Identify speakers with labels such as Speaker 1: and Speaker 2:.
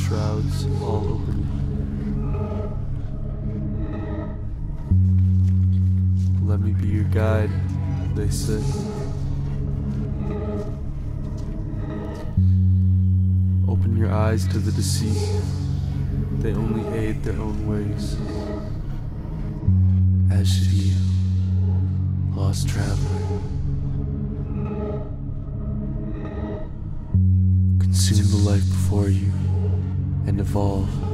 Speaker 1: shrouds all open. Let me be your guide, they say. Open your eyes to the deceit. They only aid their own ways. As should you, lost traveler. Consume the life before you and evolve.